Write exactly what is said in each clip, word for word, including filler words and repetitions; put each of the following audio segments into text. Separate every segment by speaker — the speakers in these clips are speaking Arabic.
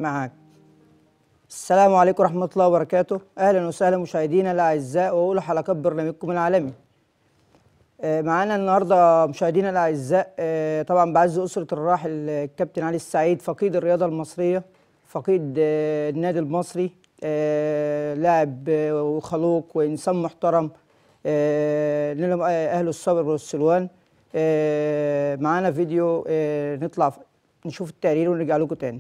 Speaker 1: معاك. السلام عليكم ورحمة الله وبركاته. أهلا وسهلا مشاهدينا الأعزاء وأولى حلقات برنامجكم العالمي. معانا النهارده مشاهدينا الأعزاء طبعا بعز أسرة الراحل الكابتن علي السعيد، فقيد الرياضة المصرية، فقيد النادي المصري، لاعب وخلوق وإنسان محترم، أهل الصبر والسلوان. معانا فيديو نطلع نشوف التقرير ونرجع لكم تاني.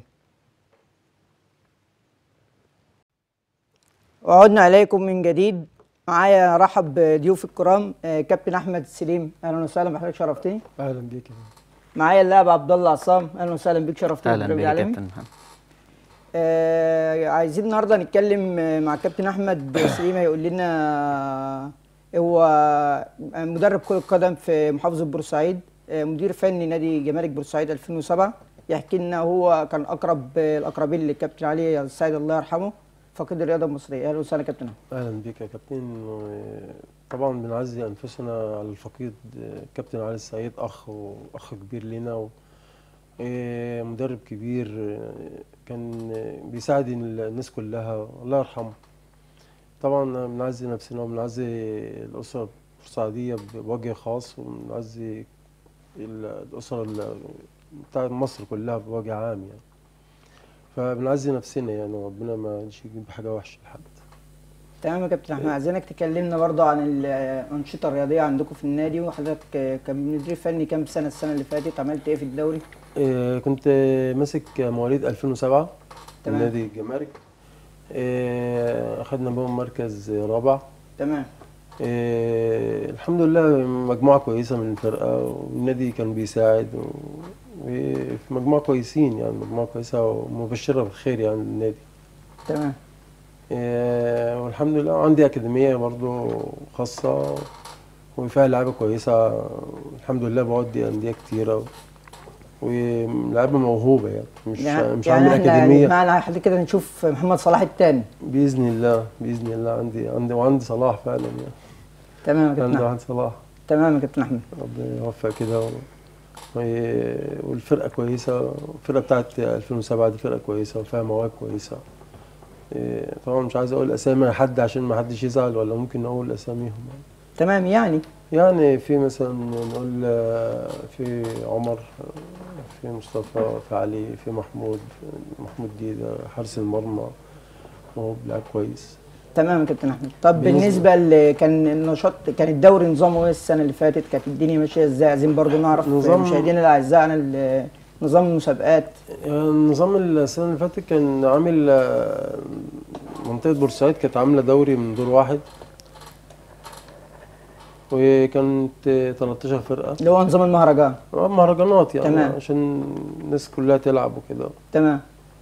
Speaker 1: وعدنا عليكم من جديد. معايا رحب بضيوف الكرام كابتن احمد السليم، اهلا وسهلا بحضرتك، شرفتني.
Speaker 2: اهلا بيك.
Speaker 1: معايا اللاعب عبد الله عصام، اهلا وسهلا بيك، شرفتني.
Speaker 3: اهلا بيك يا كابتن محمد.
Speaker 1: آه عايزين النهارده نتكلم مع كابتن احمد سليم، هيقول لنا هو مدرب كرة قدم في محافظة بورسعيد، مدير فني نادي جمارك بورسعيد ألفين وسبعة. يحكي لنا هو كان اقرب الاقربين للكابتن علي السعيد الله يرحمه، فقيد الرياضه المصريه. اهلا وسهلا كابتن.
Speaker 2: اهلا بك يا كابتن. طبعا بنعزي انفسنا على الفقيد كابتن علي السعيد، اخ واخ كبير لنا ومدرب كبير، كان بيساعد الناس كلها، الله يرحمه. طبعا بنعزي نفسنا وبنعزي الاسره البورسعيديه بوجه خاص، وبنعزي الاسره بتاع مصر كلها بوجه عام يعني. فبنعزي نفسنا يعني، وربنا ما يجيب حاجه وحشه لحد.
Speaker 1: تمام يا كابتن احمد، عايزينك تكلمنا برضه عن الانشطه الرياضيه عندكم في النادي، وحضرتك كمدير فني كام سنه السنه اللي فاتت، عملت ايه في الدوري؟
Speaker 2: إيه كنت ماسك مواليد ألفين وسبعة في نادي الجمارك. إيه اخذنا بهم مركز رابع.
Speaker 1: تمام.
Speaker 2: إيه الحمد لله، مجموعه كويسه من الفرقه، والنادي كان بيساعد و... وفي مجموعه كويسين يعني، مجموعه كويسه ومبشره بالخير يعني للنادي.
Speaker 1: تمام.
Speaker 2: إيه والحمد لله عندي اكاديميه برضو خاصه وفيها لعيبه كويسه الحمد لله، بودي انديه كتيره ولعيبه موهوبه يعني، مش يعني مش
Speaker 1: يعني
Speaker 2: عامل اكاديميه.
Speaker 1: معنا حد كده نشوف محمد صلاح الثاني
Speaker 2: باذن الله باذن الله. عندي عندي وعندي صلاح فعلا يعني.
Speaker 1: تمام يا كابتن.
Speaker 2: عندي واحد صلاح.
Speaker 1: تمام يا كابتن احمد،
Speaker 2: ربنا يوفق كده و... والفرقه كويسه. الفرقه بتاعت ألفين وسبعة دي فرقه كويسه وفيها مواهب كويسه. طبعا مش عايز اقول اسامي حد عشان ما حدش يزعل، ولا ممكن اقول اساميهم يعني.
Speaker 1: تمام. يعني
Speaker 2: يعني في مثلا نقول في عمر، في مصطفى، في علي، في محمود محمود ديده حارس المرمى، وهو لاعب كويس.
Speaker 1: تمام يا كابتن احمد. طب بالنسبه اللي كان النشاط، كان الدوري نظامه ايه السنه اللي فاتت؟ كانت الدنيا ماشيه ازاي؟ عايزين برضو نعرف مشاهدينا الاعزاء عن نظام المسابقات.
Speaker 2: نظام السنه اللي فاتت كان عامل منطقه بورسعيد، كانت عامله دوري من دور واحد، وكانت تلتاشر فرقه،
Speaker 1: اللي هو نظام المهرجان.
Speaker 2: اه مهرجانات يعني.
Speaker 1: تمام.
Speaker 2: عشان الناس كلها تلعب وكده.
Speaker 1: تمام.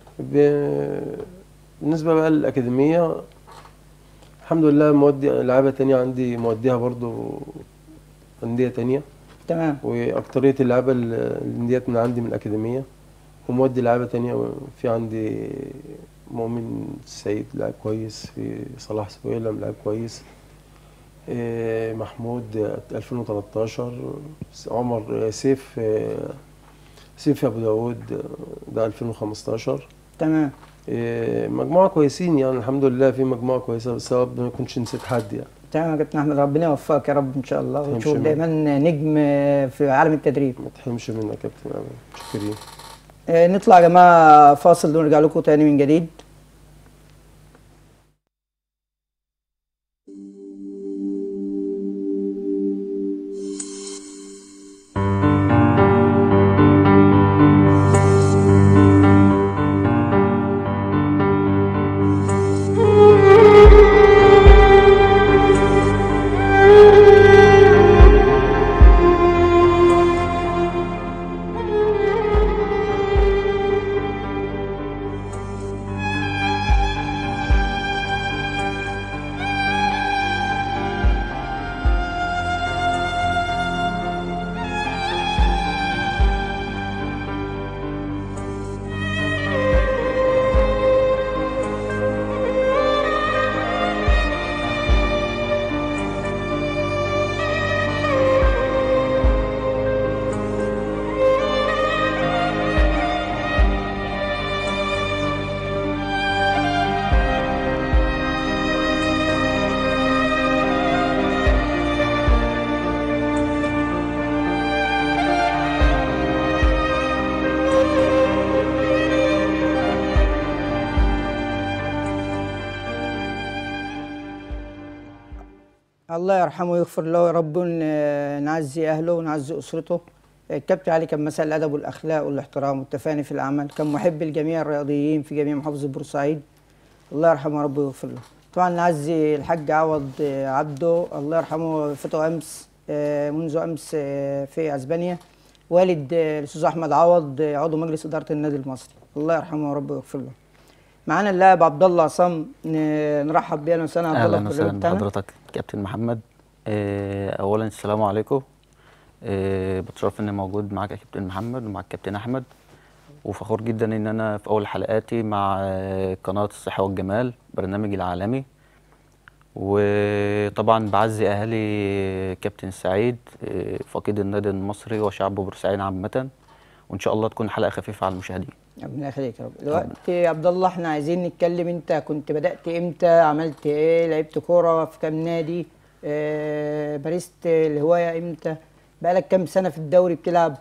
Speaker 2: بالنسبه بقى للاكاديميه، الحمد لله مودي لعيبه تانية عندي، موديها برضو انديه تانية.
Speaker 1: تمام.
Speaker 2: واكتريه اللعيبه الانديات من عندي من الاكاديميه، ومودي لعيبه تانية. في عندي مؤمن السيد لاعب كويس، في صلاح سويلم لاعب كويس، إيه محمود ألفين وتلتاشر، عمر سيف سيف ابو داوود ده ألفين وخمستاشر.
Speaker 1: تمام.
Speaker 2: إيه مجموعه كويسين يعني الحمد لله، في مجموعه كويسه، بس ما كنتش نسيت حد يعني.
Speaker 1: تمام يا كابتن احمد، ربنا يوفقك يا رب ان شاء الله، وتشوف دايما نجم في عالم التدريب.
Speaker 2: ما تحرمش منك يا كابتن، شكرا.
Speaker 1: إيه نطلع يا جماعه فاصل ونرجع لكم تاني من جديد. الله يرحمه ويغفر له يا رب، ون- نعزي اهله ونعزي اسرته. الكابتن علي كان مثل الادب والاخلاق والاحترام والتفاني في العمل، كان محب لجميع الرياضيين في جميع محافظه بورسعيد. الله يرحمه يا رب ويغفر له. طبعا نعزي الحاج عوض آه، عبده، الله يرحمه، فاته امس آه، منذ امس آه، في اسبانيا. والد آه، الاستاذ احمد عوض آه، عضو مجلس اداره النادي المصري، الله يرحمه يا رب ويغفر له. معانا اللاعب عبد الله عصام، ن- نرحب بيه. اهلا وسهلا عبد الله في
Speaker 3: اهلا
Speaker 1: البرنامج
Speaker 3: وسهلا
Speaker 1: بتاعنا.
Speaker 3: بحضرتك كابتن محمد. آه، اولا السلام عليكم. آه، بتشرف اني موجود معاك يا كابتن محمد ومع الكابتن احمد، وفخور جدا ان انا في اول حلقاتي مع آه، قناه الصحه والجمال برنامج العالمي. وطبعا بعزي اهالي كابتن سعيد آه، فقيد النادي المصري وشعب بورسعيد عامه، وان شاء الله تكون حلقه خفيفه على المشاهدين.
Speaker 1: ربنا يخليك يا رب. دلوقتي يا عبد الله احنا عايزين نتكلم، انت كنت بدأت امتى؟ عملت ايه؟ لعبت كورة في كام نادي؟ اه مارست الهواية امتى؟ بقالك كام سنة في الدوري بتلعب؟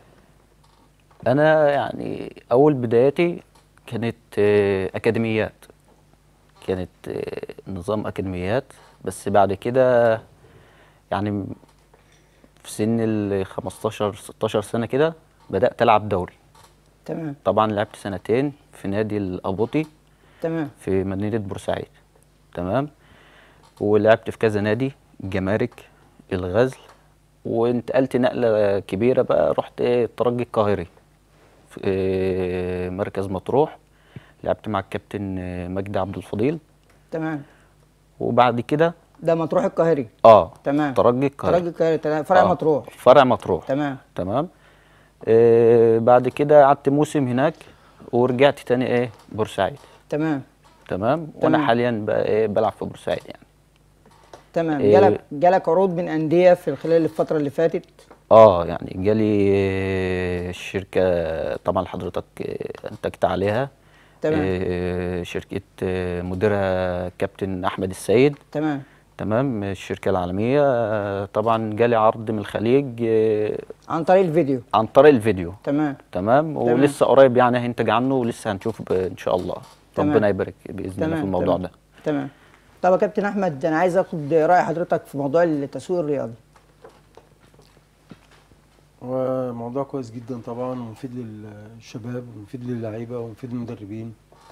Speaker 3: انا يعني اول بداياتي كانت آه، اكاديميات، كانت آه، نظام اكاديميات. بس بعد كده يعني في سن ال خمستاشر ستاشر سنه كده بدات العب دوري.
Speaker 1: تمام
Speaker 3: طبعا لعبت سنتين في نادي الابوطي
Speaker 1: تمام
Speaker 3: في مدينه بورسعيد، تمام. ولعبت في كذا نادي، الجمارك، الغزل، وانتقلت نقله كبيره بقى، رحت إيه الترجي القاهري في إيه مركز مطروح. لعبت مع الكابتن آه، مجدي عبد الفضيل.
Speaker 1: تمام.
Speaker 3: وبعد كده
Speaker 1: ده مطروح القاهري.
Speaker 3: اه
Speaker 1: تمام.
Speaker 3: ترجي القاهرة،
Speaker 1: ترجي القاهري، تمام. فرع
Speaker 3: آه
Speaker 1: مطروح.
Speaker 3: فرع مطروح،
Speaker 1: تمام
Speaker 3: تمام. آه بعد كده قعدت موسم هناك ورجعت تاني ايه بورسعيد،
Speaker 1: تمام
Speaker 3: تمام. وانا
Speaker 1: تمام.
Speaker 3: حاليا بقى ايه بلعب في بورسعيد يعني.
Speaker 1: تمام.
Speaker 3: إيه
Speaker 1: جالك جالك عروض من أندية في خلال الفترة اللي فاتت؟
Speaker 3: اه يعني جالي آه، الشركة طبعا حضرتك آه، انتجت عليها.
Speaker 1: تمام
Speaker 3: آه شركة آه، مديرها كابتن احمد السيد،
Speaker 1: تمام
Speaker 3: تمام. الشركة العالمية آه، طبعا جالي عرض من الخليج آه،
Speaker 1: عن طريق الفيديو.
Speaker 3: عن طريق الفيديو،
Speaker 1: تمام
Speaker 3: تمام.
Speaker 1: تمام.
Speaker 3: ولسه قريب يعني هينتج عنه، ولسه هنشوف ب- ان شاء الله.
Speaker 1: تمام.
Speaker 3: ربنا يبارك باذن الله في
Speaker 1: تمام
Speaker 3: الموضوع
Speaker 1: تمام
Speaker 3: ده.
Speaker 1: تمام. طب يا كابتن احمد، انا عايز اخد راي حضرتك في موضوع التسويق الرياضي.
Speaker 2: هو موضوع كويس جدا طبعا، ومفيد للشباب ومفيد للعيبة ومفيد للمدربين.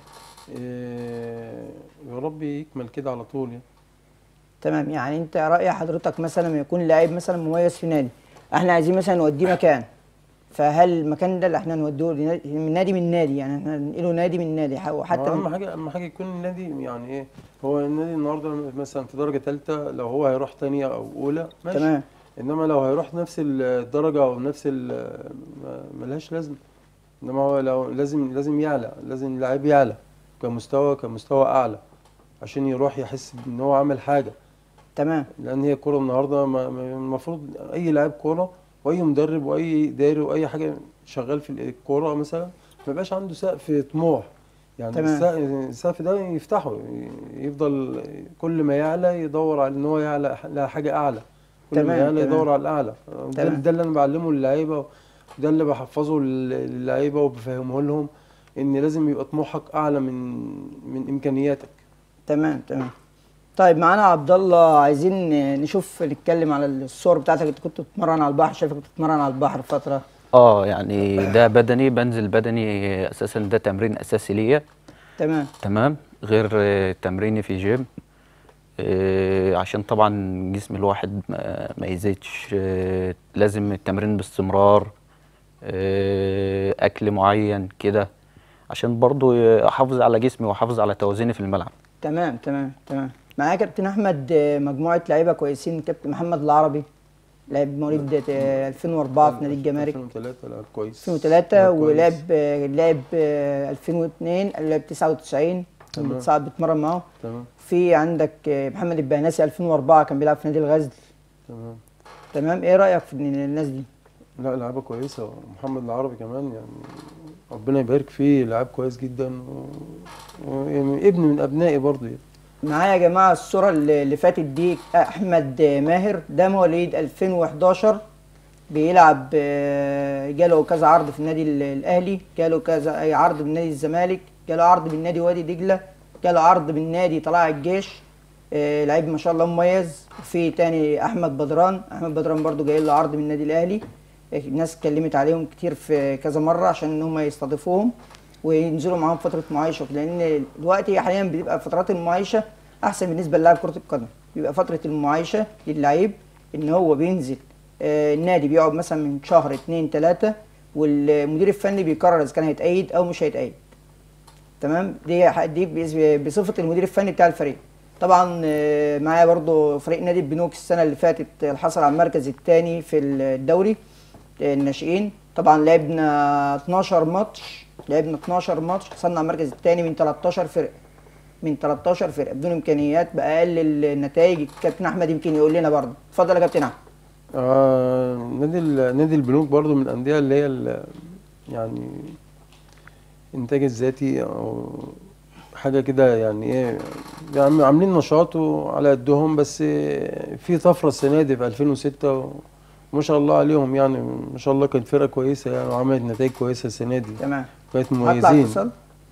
Speaker 2: إيه، يا رب يكمل كده على طول يعني.
Speaker 1: تمام. يعني انت راي حضرتك مثلا لما يكون لاعب مثلا مميز في نادي، احنا عايزين مثلا نوديه مكان، فهل المكان ده اللي احنا نوديه لنادي- من نادي من نادي، يعني احنا ننقله نادي من نادي ح-
Speaker 2: هو
Speaker 1: وحتى
Speaker 2: اهم
Speaker 1: من
Speaker 2: حاجه اهم حاجه يكون النادي يعني ايه. هو النادي النهارده مثلا في درجه ثالثه، لو هو هيروح ثانيه او اولى ماشي.
Speaker 1: تمام
Speaker 2: انما لو هيروح نفس الدرجه او نفس ال- ما- ملهاش لازمه. انما هو لو لازم لازم يعلى، لازم اللاعب يعلى كمستوى كمستوى اعلى، عشان يروح يحس ان هو عمل حاجه.
Speaker 1: تمام
Speaker 2: لان هي الكوره النهارده ما- ما- المفروض اي لاعب كوره واي مدرب واي اداري واي حاجه شغال في الكوره مثلا ما يبقاش عنده سقف طموح. يعني
Speaker 1: تمام.
Speaker 2: السقف السقف ده يفتحه، يفضل كل ما يعلى يدور على ان هو يعلى لحاجه اعلى، كل ما
Speaker 1: تمام
Speaker 2: يعلى
Speaker 1: تمام
Speaker 2: يدور على الاعلى. ده,
Speaker 1: تمام
Speaker 2: ده اللي انا بعلمه للعيبه، ده اللي بحفظه لل- للعيبه وبفهمه لهم، ان لازم يبقى طموحك اعلى من من امكانياتك.
Speaker 1: تمام تمام. طيب معانا عبد الله، عايزين نشوف نتكلم على الصور بتاعتك. انت كنت بتتمرن على البحر، شايفك بتتمرن على البحر فتره.
Speaker 3: اه يعني ده بدني، بنزل بدني اساسا، ده تمرين اساسي ليا،
Speaker 1: تمام
Speaker 3: تمام. غير آه، تمريني في جيم، آه، عشان طبعا جسم الواحد ما ما يزيدش، آه، لازم التمرين باستمرار، آه، اكل معين كده، عشان برضو احافظ على جسمي واحافظ على توازني في الملعب.
Speaker 1: تمام تمام تمام. معايا كابتن احمد آه، مجموعه لعيبه كويسين. كابتن محمد العربي لاعب مواليد آه، ألفين وأربعة في نادي الجمارك.
Speaker 2: ألفين وثلاثة لعب كويس.
Speaker 1: ألفين وثلاثة
Speaker 2: لعب كويس.
Speaker 1: ولعب آه، لعب آه، ألفين واثنين، لعب تسعة وتسعين كان
Speaker 2: تمام.
Speaker 1: بتصعد بيتمرن معاه.
Speaker 2: تمام
Speaker 1: في عندك آه، محمد البهناسي ألفين وأربعة كان بيلعب في نادي الغزل.
Speaker 2: تمام.
Speaker 1: تمام. ايه رايك في الناس دي؟
Speaker 2: لا لعبة كويسة، محمد العربي كمان يعني ربنا يبارك فيه، لعب كويس جدا و... و... يعني ابن من ابنائي برضه يعني.
Speaker 1: معايا يا جماعه الصوره اللي اللي فاتت دي احمد آه، ماهر، ده مواليد ألفين وحداشر، بيلعب آه، جاله كذا عرض في النادي ال- الاهلي، جاله كذا اي عرض من نادي الزمالك، جاله عرض من نادي وادي دجله، جاله عرض من نادي طلائع الجيش. آه لعيب ما شاء الله مميز. وفي تاني احمد بدران، احمد بدران برضو جاي له عرض من النادي الاهلي. آه، الناس اتكلمت عليهم كتير في كذا مره عشان ان هم يستضيفوهم وينزلوا معاهم فتره معايشه، لان دلوقتي حاليا بتبقى فترات المعايشه احسن بالنسبه للاعب كره القدم. بيبقى فتره المعايشه للعيب ان هو بينزل آه النادي، بيقعد مثلا من شهر اتنين تلاته، والمدير الفني بيقرر اذا كان هيتأيد او مش هيتأيد. تمام، دي دي بس- بصفه المدير الفني بتاع الفريق. طبعا آه، معايا برضو فريق نادي البنوك السنه اللي فاتت آه، حصل على المركز الثاني في الدوري آه، الناشئين. طبعا لعبنا اتناشر ماتش، لعبنا اتناشر ماتش، حصلنا على المركز الثاني من تلتاشر فرقه، من تلتاشر فرقه بدون امكانيات باقل النتائج. الكابتن احمد يمكن يقول لنا برضه. اتفضل يا كابتن احمد.
Speaker 2: آه نادي ال- نادي البنوك برضو من الأندية اللي هي ال- يعني إنتاج الذاتي أو حاجة كده، يعني إيه، يعني عاملين نشاط وعلى قدهم، بس في طفرة السنة دي في ألفين وستة، وما شاء الله عليهم، يعني ما شاء الله كانت فرقة كويسة يعني، وعملت نتائج كويسة السنة دي،
Speaker 1: تمام،
Speaker 2: كانت
Speaker 1: هطلع
Speaker 2: مميزين.
Speaker 1: اتصل.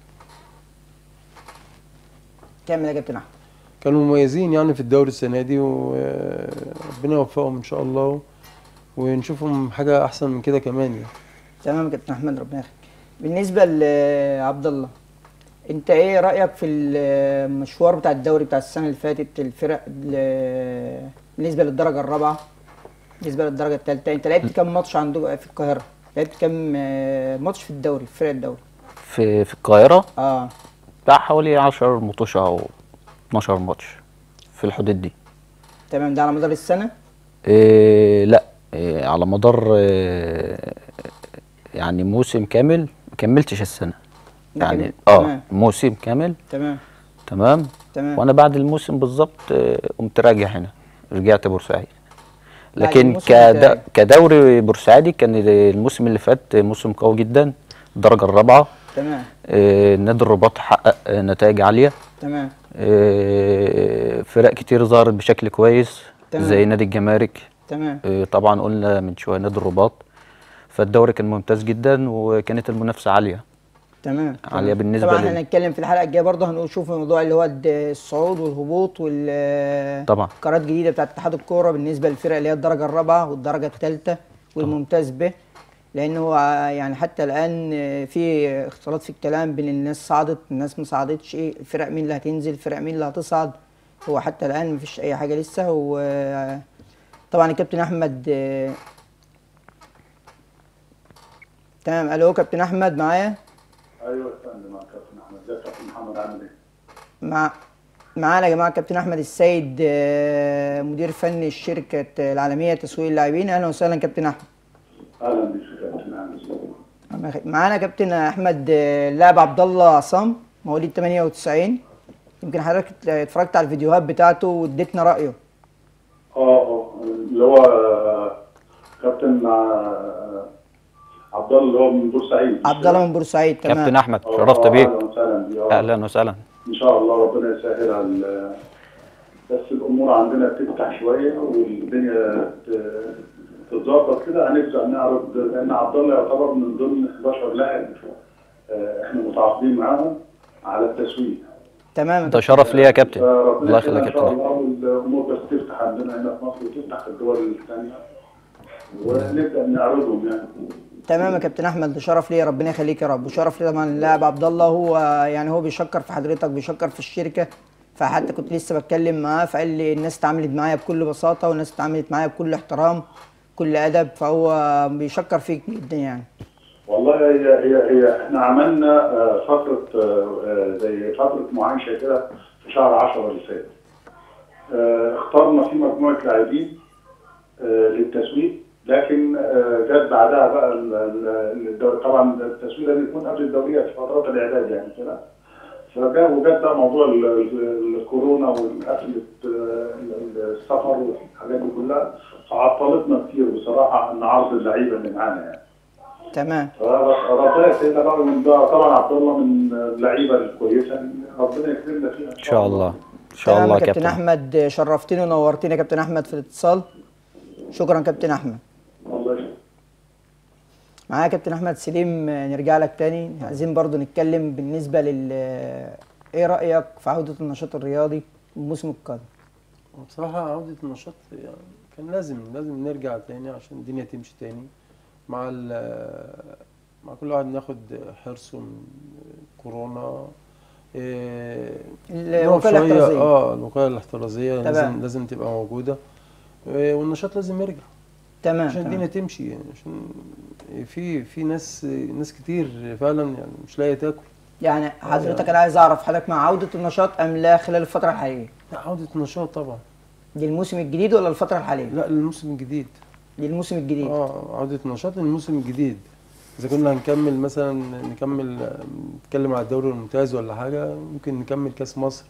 Speaker 1: كمل يا كابتن احمد.
Speaker 2: كانوا مميزين يعني في الدوري السنة دي، وربنا يوفقهم إن شاء الله، ونشوفهم حاجة أحسن من كده كمان يعني.
Speaker 1: تمام يا كابتن احمد، ربنا يخليك. بالنسبه لعبد الله، انت ايه رايك في المشوار بتاع الدوري بتاع السنه اللي فاتت؟ الفرق ال- بالنسبه للدرجه الرابعه، بالنسبه للدرجه الثالثه، انت لعبت كام ماتش عندك في القاهره؟ لعبت كام آه، ماتش في الدوري، في فرق الدوري؟
Speaker 3: في في القاهرة
Speaker 1: اه
Speaker 3: بتاع حوالي عشر مطوشة أو اتناشر ماتش في الحدود دي.
Speaker 1: تمام، ده على مدار السنه؟
Speaker 3: إيه لا، إيه على مدار إيه يعني موسم كامل، ما كملتش السنة
Speaker 1: ما
Speaker 3: يعني.
Speaker 1: كمل-
Speaker 3: اه
Speaker 1: تمام
Speaker 3: موسم كامل.
Speaker 1: تمام
Speaker 3: تمام.
Speaker 1: تمام.
Speaker 3: وانا بعد الموسم بالظبط آه، قمت راجع هنا، رجعت بورسعيد.
Speaker 1: بعد
Speaker 3: لكن
Speaker 1: الموسم كنت
Speaker 3: كد...
Speaker 1: راجع.
Speaker 3: كدوري بورسعيدي كان الموسم اللي فات موسم قوي جدا، الدرجة الرابعة.
Speaker 1: تمام
Speaker 3: آه، نادي الرباط حقق آه، نتائج عالية.
Speaker 1: تمام
Speaker 3: آه، فرق كتير ظهرت بشكل كويس
Speaker 1: تمام.
Speaker 3: زي نادي الجمارك.
Speaker 1: تمام
Speaker 3: آه، طبعا قلنا من شوية نادي الرباط. فالدوري كان ممتاز جدا، وكانت المنافسة عالية
Speaker 1: تمام
Speaker 3: عالية
Speaker 1: تمام.
Speaker 3: بالنسبة
Speaker 1: طبعا
Speaker 3: لل
Speaker 1: احنا هنتكلم في الحلقه الجايه برضه، هنشوف الموضوع اللي هو الد- الصعود والهبوط
Speaker 3: طبعا.
Speaker 1: والقرارات الجديده بتاعت اتحاد الكوره بالنسبه للفرق اللي هي الدرجه الرابعه والدرجه الثالثه والممتاز به. لان هو يعني حتى الان في اختلاط في الكلام بين الناس، صعدت الناس ما صعدتش، ايه الفرق مين اللي هتنزل، الفرق مين اللي هتصعد. هو حتى الان مفيش اي حاجه لسه. وطبعا الكابتن احمد آه، تمام. الو كابتن احمد معايا؟
Speaker 4: ايوه يا فندم، مع كابتن احمد. ازيك يا كابتن محمد، عامل ايه؟
Speaker 1: مع معانا يا جماعه كابتن احمد السيد آه، مدير فني الشركه العالميه لتسويق اللاعبين. اهلا وسهلا كابتن احمد.
Speaker 4: اهلا بيك يا كابتن احمد.
Speaker 1: الله يخليك. معانا كابتن احمد آه، اللاعب عبد الله عصام، مواليد تمانية وتسعين. يمكن حضرتك اتفرجت على الفيديوهات بتاعته واديتنا رايه.
Speaker 4: اه اه اللي هو آه، كابتن آه، عبد الله اللي هو من بورسعيد.
Speaker 1: عبد الله من بورسعيد. تمام
Speaker 3: كابتن احمد
Speaker 4: آه،
Speaker 3: شرفت
Speaker 4: آه،
Speaker 3: بيك.
Speaker 4: اهلا وسهلا بيك. آه،
Speaker 3: اهلا وسهلا.
Speaker 4: ان شاء الله ربنا يسهلها. ال- بس الامور عندنا تفتح شويه والدنيا ت- تتظبط كده، هنبدا نعرض، لان عبد الله يعتبر من ضمن حداشر لاعب آه، احنا متعاقدين معاهم على التسويق.
Speaker 1: تمام
Speaker 3: ده شرف ليا يا كابتن.
Speaker 4: فربنا
Speaker 3: الله يخليك
Speaker 4: يخليك
Speaker 3: يا
Speaker 4: ان شاء
Speaker 3: كابتن.
Speaker 4: الله، والامور بس تفتح عندنا هنا في مصر وتفتح في الدول الثانيه ونبدا نعرضهم يعني.
Speaker 1: تمام يا كابتن احمد، ده شرف ليا، ربنا يخليك يا رب. وشرف لي طبعا اللاعب عبد الله، هو يعني هو بيشكر في حضرتك، بيشكر في الشركه. فحتى كنت لسه بتكلم معاه فقال لي الناس اتعاملت معايا بكل بساطه، والناس اتعاملت معايا بكل احترام، كل ادب. فهو بيشكر فيك جدا يعني.
Speaker 4: والله هي هي هي احنا عملنا آه، فتره آه، آه، زي فتره معايشه كده في شهر عشرة اللي فات. آه، اخترنا في مجموعه لاعبين آه، للتسويق، لكن آه، جت بعدها بقى ال- ال- الدوري. طبعا التسويق ده بيكون قبل الدوريات في فترات الاعداد يعني كده. فجاء وجت بقى موضوع ال- ال- الكورونا والقفله آه، السفر والحاجات دي كلها، فعطلتنا كتير بصراحه عن عرض اللعيبه اللي معانا يعني.
Speaker 1: تمام
Speaker 4: ربنا يكرمنا بقى من ده. طبعا عبد الله من اللعيبه الكويسه، ربنا يكرمنا فيها
Speaker 3: ان شاء الله. ان شاء
Speaker 1: تمام
Speaker 3: الله
Speaker 1: يا
Speaker 3: يا
Speaker 1: كابتن
Speaker 3: كابتن.
Speaker 1: احمد، شرفتني ونورتني يا كابتن احمد في الاتصال. شكرا كابتن احمد.
Speaker 4: الله يشكرك.
Speaker 1: معايا كابتن احمد سليم، نرجع لك تاني. عايزين برضو نتكلم بالنسبه لل ايه رايك في عوده النشاط الرياضي الموسم القادم؟
Speaker 2: بصراحة عودة النشاط يعني كان لازم لازم نرجع تاني عشان الدنيا تمشي تاني مع ال مع كل واحد ناخد حرصه من كورونا. إيه، نقف
Speaker 1: الوكاله
Speaker 2: شوية.
Speaker 1: الاحترازيه.
Speaker 2: اه الوقاية الاحترازية
Speaker 1: تمام.
Speaker 2: لازم لازم تبقى موجودة. إيه، والنشاط لازم يرجع
Speaker 1: تمام
Speaker 2: عشان الدنيا
Speaker 1: تمام
Speaker 2: تمشي يعني عشان في في ناس ناس كتير فعلا يعني مش لاقية تاكل.
Speaker 1: يعني حضرتك انا عايز اعرف حضرتك مع عوده النشاط ام لا خلال الفتره الحاليه؟
Speaker 2: لا، عودة النشاط طبعا.
Speaker 1: دي الموسم الجديد ولا الفتره الحاليه؟
Speaker 2: لا، الموسم الجديد.
Speaker 1: دي الموسم الجديد.
Speaker 2: اه عودة النشاط الموسم الجديد. إذا كنا هنكمل مثلا نكمل نتكلم على الدوري الممتاز ولا حاجة، ممكن نكمل كأس مصر.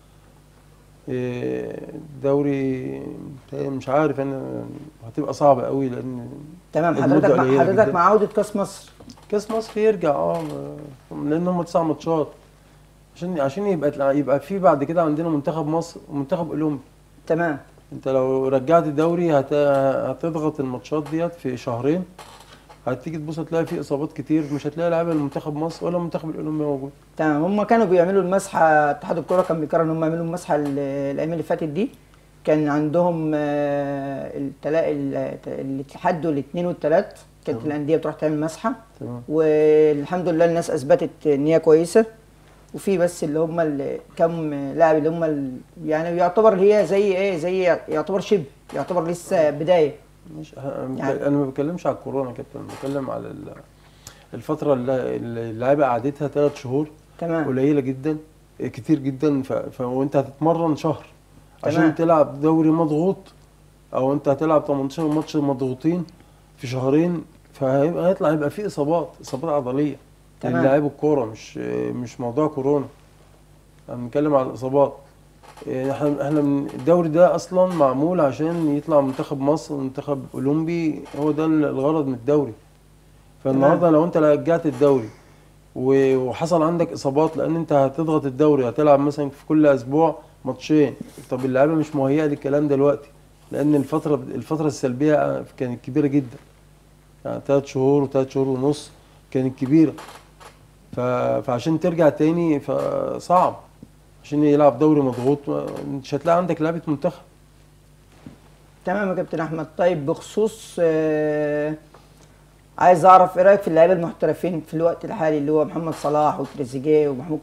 Speaker 2: إيه، دوري مش عارف أنا، هتبقى صعبة قوي لأن
Speaker 1: تمام.
Speaker 2: المدة
Speaker 1: حضرتك مع
Speaker 2: قليلة
Speaker 1: حضرتك
Speaker 2: جدا.
Speaker 1: مع عوده كاس مصر.
Speaker 2: كأس مصر يرجع اه لأن هم تسع ماتشات عشان عشان يبقى يبقى في بعد كده عندنا منتخب مصر ومنتخب أولمبي.
Speaker 1: تمام
Speaker 2: أنت لو رجعت الدوري هت... هتضغط الماتشات ديت في شهرين، هتيجي تبص هتلاقي في اصابات كتير، مش هتلاقي لعيبه المنتخب مصر ولا المنتخب الاولمبي موجود.
Speaker 1: تمام. هم كانوا بيعملوا المسحه، اتحاد الكوره كان بيقرر ان هم يعملوا المسحه ال- الايام اللي فاتت دي. كان عندهم آه، التلا... ال- الاتحاد والاثنين والثلاث كانت
Speaker 2: تمام.
Speaker 1: الانديه بتروح تعمل مسحه،
Speaker 2: تمام.
Speaker 1: والحمد لله الناس اثبتت ان هي كويسه. وفي بس اللي هم ال- كم لاعب اللي هم ال- يعني يعتبر هي زي ايه، زي يعتبر شبه، يعتبر لسه بدايه.
Speaker 2: مش
Speaker 1: يعني-
Speaker 2: انا ما بتكلمش على الكورونا يا كابتن، انا بتكلم على ال- الفتره اللي اللي اللعيبه قعدتها ثلاث شهور
Speaker 1: تمام
Speaker 2: قليله جدا، كتير جدا. ف... ف... وانت هتتمرن شهر عشان
Speaker 1: تمام.
Speaker 2: تلعب دوري مضغوط، او انت هتلعب تمنتاشر ماتش مضغوطين في شهرين، فهيبقى هيطلع يبقى في اصابات اصابات عضليه
Speaker 1: تمام.
Speaker 2: للاعب الكوره، مش مش موضوع كورونا. انا بنتكلم على الاصابات. إيه، احنا احنا من- الدوري ده اصلا معمول عشان يطلع منتخب مصر ومنتخب اولمبي، هو ده الغرض من الدوري. فالنهارده لو انت رجعت الدوري و- وحصل عندك اصابات، لان انت هتضغط الدوري، هتلعب مثلا في كل اسبوع ماتشين. طب اللعيبه مش مهيئه للكلام دلوقتي، لان الفتره الفتره السلبيه كانت كبيره جدا، يعني ثلاث شهور وثلاث شهور ونص كانت كبيره. ف- فعشان ترجع تاني فصعب، عشان يلعب دوري مضغوط مش هتلاقي عندك لعيبه منتخب.
Speaker 1: تمام يا كابتن احمد. طيب بخصوص آه عايز اعرف ايه رايك في اللعيبه المحترفين في الوقت الحالي اللي هو محمد صلاح وتريزيجيه ومحمود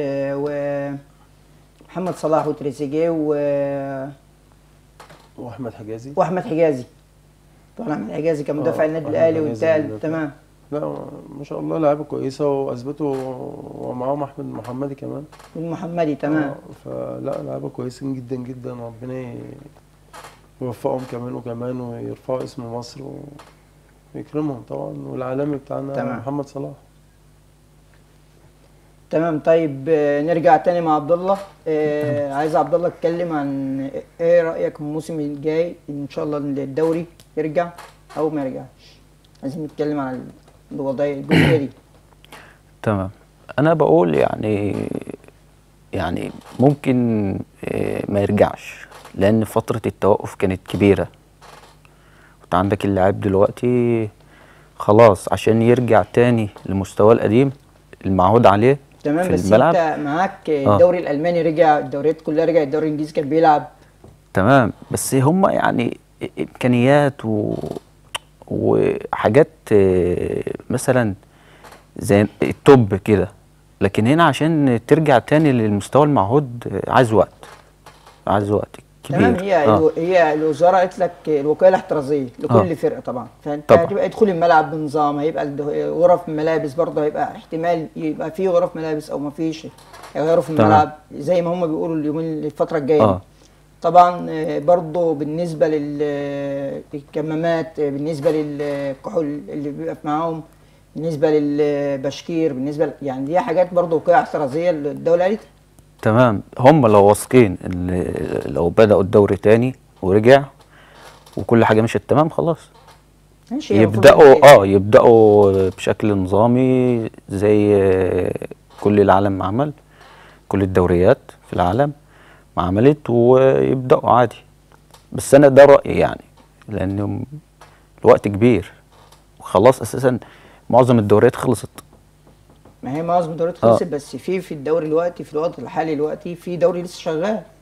Speaker 1: و محمد صلاح وتريزيجيه و...
Speaker 2: واحمد حجازي.
Speaker 1: واحمد حجازي. طبعا احمد حجازي كان مدافع
Speaker 2: آه،
Speaker 1: النادي
Speaker 2: أحمد
Speaker 1: الاهلي
Speaker 2: حجازي
Speaker 1: وانتقل.
Speaker 2: مدافع.
Speaker 1: تمام.
Speaker 2: لا ما شاء الله لعيبه كويسه واثبتوا، ومعاهم احمد محمدي كمان.
Speaker 1: والمحمدي. تمام.
Speaker 2: آه، فلا لعيبه كويسين جدا جدا، ربنا يوفقهم كمان وكمان ويرفعوا اسم مصر ويكرمهم طبعا، والعالمي بتاعنا
Speaker 1: تمام.
Speaker 2: محمد صلاح.
Speaker 1: تمام. طيب آه، نرجع تاني مع عبد الله. آه عايز عبد الله اتكلم عن ايه رايك في الموسم الجاي، ان شاء الله الدوري يرجع او ما يرجعش. عايزين نتكلم عن الوضعيه الجزئيه دي.
Speaker 3: تمام. انا بقول يعني يعني ممكن آه، ما يرجعش، لان فترة التوقف كانت كبيرة. وانت عندك اللاعب دلوقتي خلاص عشان يرجع تاني لمستواه القديم المعهود عليه
Speaker 1: تمام.
Speaker 3: في
Speaker 1: بس
Speaker 3: الملعب.
Speaker 1: انت معاك
Speaker 3: آه.
Speaker 1: الدوري الالماني رجع، الدوريات كلها رجعت، الدوري الانجليزي كان بيلعب.
Speaker 3: تمام. بس هم يعني امكانيات و... وحاجات آه، مثلا زي التوب كده، لكن هنا عشان ترجع تاني للمستوى المعهود آه، عايز وقت، عايز وقت كبير.
Speaker 1: تمام. هي
Speaker 3: آه.
Speaker 1: الو... هي الوزاره قالت لك الوكاله الاحترازيه لكل
Speaker 3: آه.
Speaker 1: فرقه طبعا، فانت
Speaker 3: طبعا.
Speaker 1: هتبقى ادخل الملعب بنظام، هيبقى الد- غرف ملابس برضه، هيبقى احتمال يبقى في غرف ملابس او ما فيش، هيغيروا في
Speaker 3: تمام.
Speaker 1: الملعب زي ما هم بيقولوا اليومين الفتره الجايه دي.
Speaker 3: آه.
Speaker 1: طبعا آه، برضه بالنسبه لل- للكمامات، آه، بالنسبه للكحول اللي بيبقى معاهم، بالنسبه للبشكير، بالنسبه ل- يعني دي حاجات برضه وقايه احترازيه الدوله قالتها.
Speaker 3: تمام. هم لو واثقين ان لو بدأوا الدوري تاني ورجع وكل حاجة مشت تمام خلاص
Speaker 1: ماشي. هي المفروض
Speaker 3: يبدأوا
Speaker 1: إن-
Speaker 3: اه يبدأوا بشكل نظامي زي آه، كل العالم ما عمل، كل الدوريات في العالم ما عملت، ويبدأوا عادي. بس انا ده رأيي يعني، لان الوقت كبير وخلاص اساسا معظم الدوريات خلصت.
Speaker 1: ما هي معظم الدوريات
Speaker 3: آه.
Speaker 1: خلصت، بس في في الدوري دلوقتي في الوقت الحالي دلوقتي في دوري لسه شغال.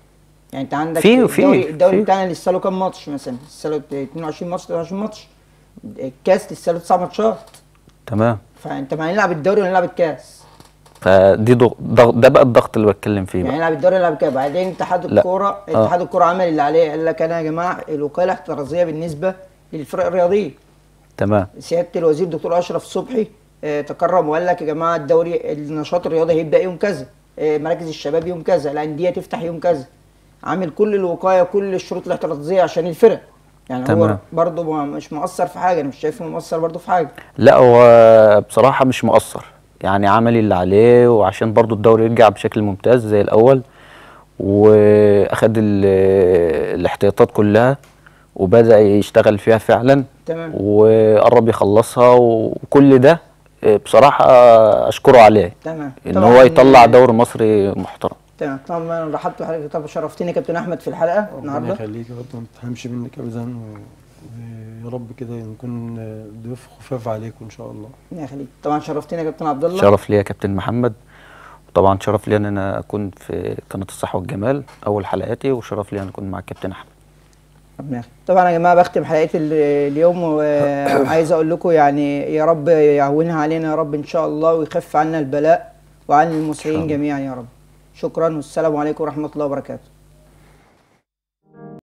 Speaker 1: يعني انت عندك
Speaker 3: في- في-
Speaker 1: الدوري الدوري
Speaker 3: في.
Speaker 1: بتاعنا لسه له كام ماتش مثلا؟ لسه له اتنين وعشرين ماتش تلاتة وعشرين ماتش. الكاس لسه له تسع ماتشات.
Speaker 3: تمام.
Speaker 1: فانت ما هنلعب الدوري ولا نلعب الكاس؟
Speaker 3: فدي ضغ... ضغ... ده بقى الضغط اللي بتكلم فيه
Speaker 1: يعني
Speaker 3: بقى.
Speaker 1: نلعب الدوري نلعب الكاس. بعدين اتحاد
Speaker 3: لا.
Speaker 1: الكوره
Speaker 3: آه.
Speaker 1: اتحاد الكوره عمل اللي عليه، قال لك انا يا جماعه الوقايه الاحترازيه بالنسبه للفرق الرياضيه.
Speaker 3: تمام.
Speaker 1: سياده الوزير دكتور اشرف صبحي آه، تكرم وقال لك يا جماعه الدوري النشاط الرياضي هيبدا يوم كذا، آه، مراكز الشباب يوم كذا، الانديه تفتح يوم كذا. عامل كل الوقايه كل الشروط الاحترازيه عشان الفرق. يعني هو
Speaker 3: تمام.
Speaker 1: برضه ما- مش مقصر في حاجه، انا مش شايفه مقصر برضه في حاجه.
Speaker 3: لا هو بصراحة مش مقصر، يعني عمل اللي عليه وعشان برضو الدوري يرجع بشكل ممتاز زي الأول، وأخد ال- الاحتياطات كلها وبدأ يشتغل فيها فعلا،
Speaker 1: تمام.
Speaker 3: وقرب يخلصها، وكل ده بصراحة أشكره عليه،
Speaker 1: تمام.
Speaker 3: إن
Speaker 1: طبعاً،
Speaker 3: هو يطلع
Speaker 1: آه،
Speaker 3: دوري مصري محترم.
Speaker 1: تمام. طبعا انا رحبت بحضرتك. طب شرفتني يا كابتن احمد في الحلقه
Speaker 2: ربنا
Speaker 1: النهارده.
Speaker 2: يخليك يا رب، ما تفهمش منك ابدا، و- ويا رب كده نكون ضيوف خفاف عليكم ان شاء الله.
Speaker 1: ربنا يخليك. طبعا شرفتني يا كابتن عبد الله.
Speaker 3: شرف لي يا كابتن محمد، وطبعا شرف لي ان انا اكون في قناه الصحه والجمال اول حلقاتي، وشرف لي ان اكون مع الكابتن احمد.
Speaker 1: ربنا يخليك. طبعا يا جماعه بختم حلقتي ال- اليوم وعايز اقول لكم يعني يا رب يهونها علينا يا رب ان شاء الله، ويخف عنا البلاء وعن المصريين
Speaker 3: الله.
Speaker 1: جميعا يا رب. شكرا والسلام عليكم ورحمه الله وبركاته.